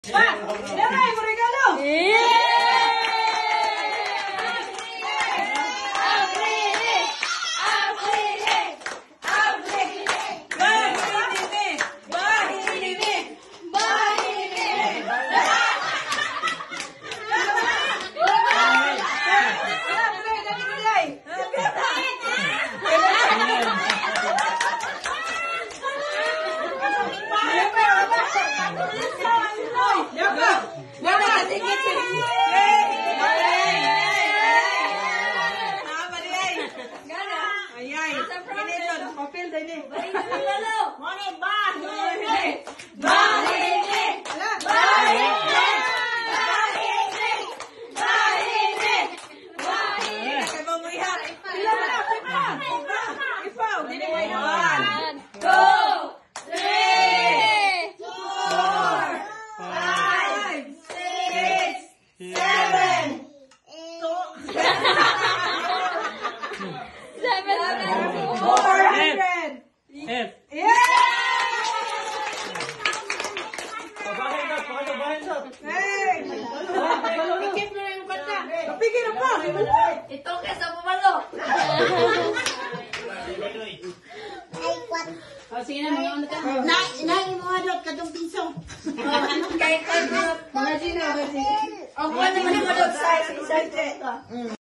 Pa! Nanay, mo regalo! Ito kesa pumalo. Oh, sige na, mga ano ka. Nain mo nga doon, katong piso. Kahit mga sino. Ang buwan naman yung mga doon sa isa.